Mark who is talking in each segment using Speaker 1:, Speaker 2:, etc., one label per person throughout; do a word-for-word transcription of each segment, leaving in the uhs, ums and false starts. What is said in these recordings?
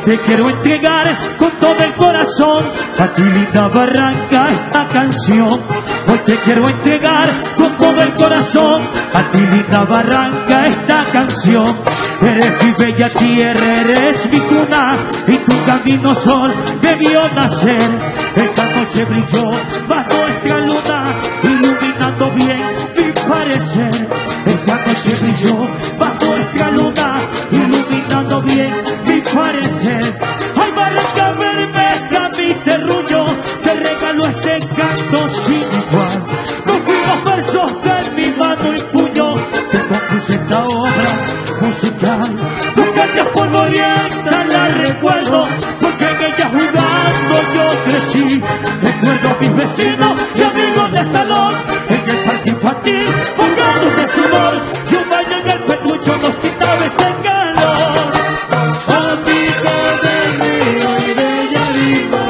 Speaker 1: te quiero entregar con todo el corazón a ti, linda Barranca, esta canción. Hoy te quiero entregar con todo el corazón a ti, linda Barranca, esta canción. Eres mi bella tierra, eres mi cuna, y tu camino sol debió nacer. Esa noche brilló bajo nuestra luna, iluminando bien mi parecer. Esa noche brilló bajo nuestra luna, iluminando bien mi parecer. Ay, Barranca Bermeja, mi terruño, te regalo este canto sin igual. Nos fuimos versos de mi mano y puño, te compuse esta obra musical. Tus calles polvorientas la recuerdo, porque en ella jugando yo crecí. Recuerdo a mis vecinos y amigos de salón, en el parque infantil, jugando de sudor. Y un baño en el pelucho nos quitaba ese calor.
Speaker 2: Amigo del río y de Yarima,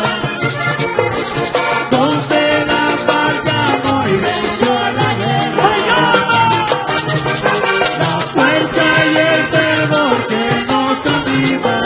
Speaker 2: donde la barca hoy venció a la guerra. La fuerza y el fervor que nos anima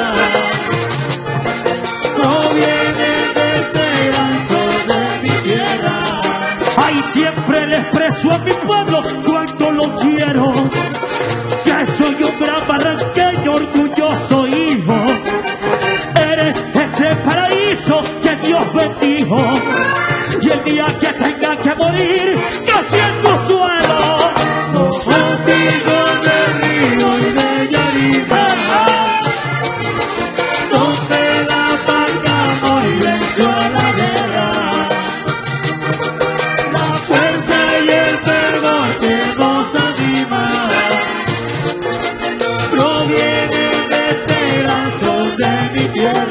Speaker 2: provienen de este gran sol de mi tierra.
Speaker 1: Ay, siempre le expreso a mi pueblo cuánto lo quiero, que soy un gran barranqueño, orgulloso hijo. Eres ese paraíso que Dios bendijo, y el día que tenga que morir, casi en tu suelo.
Speaker 2: Somos hijos del río y de Yarima, donde la barca hoy venció a la guerra. La fuerza y el fervor que nos anima provienen de este gran sol de mi tierra.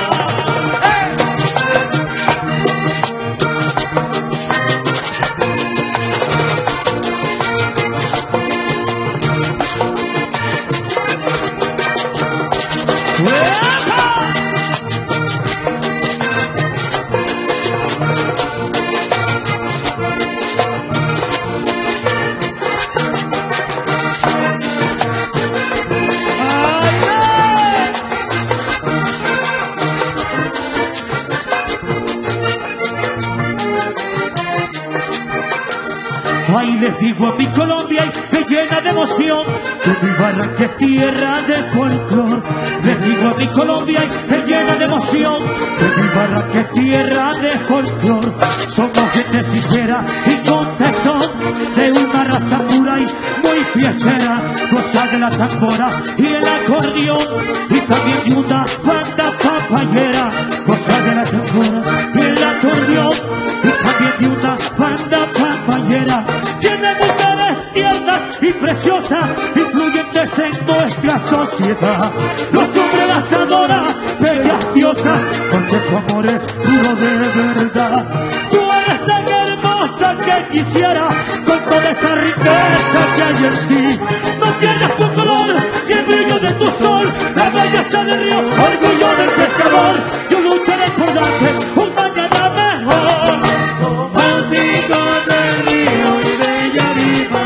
Speaker 1: Ay, les digo a mi Colombia y me llena de emoción, que mi Barranca es tierra de folclor. Les digo a mi Colombia y me llena de emoción, que mi Barranca es tierra de folclor. Somos gente sincera y con tesón, de una raza pura y muy fiestera. Goza de la tambora y el acordeón, y también de una banda papayera. Goza de la tambora y el acordeón, y también de una banda papayera. Tiene mujeres tiernas y preciosas, influyentes en nuestra sociedad. Los hombres las adoran, bellas diosas, porque su amor es puro de verdad. Tú eres tan hermosa que quisiera, con toda esa riqueza que hay en ti. No pierdas tu color y el brillo de tu sol, la belleza del río, orgullo del pescador. Yo lucharé por darte un mañana mejor.
Speaker 2: Somos hijos del río y de Yarima,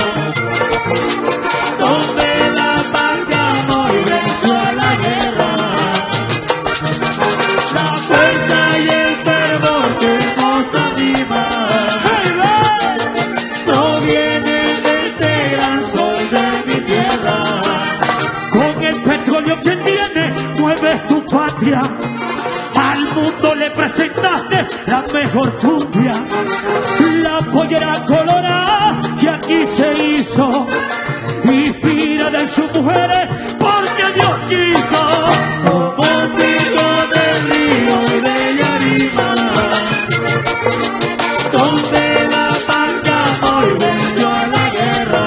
Speaker 2: donde la barca hoy venció a la guerra. La fuerza y el fervor que nos anima provienen de este gran sol de mi tierra.
Speaker 1: Con el petróleo que tiene, mueves tu patria. Al mundo le presentaste la mejor cumbia, la pollera colorada que aquí se hizo, inspirada en sus mujeres porque Dios quiso.
Speaker 2: Somos hijos del río y de Yarima, donde la barca hoy venció a la guerra.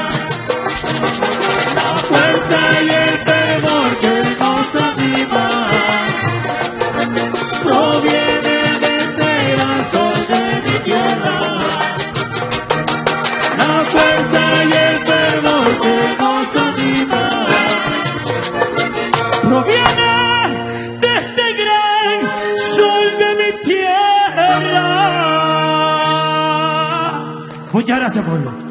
Speaker 2: La fuerza y el fervor que nos anima provienen de este gran sol de mi tierra. La fuerza y el fervor que nos anima
Speaker 1: Proviene de este gran sol de mi tierra. Muchas gracias, pueblo.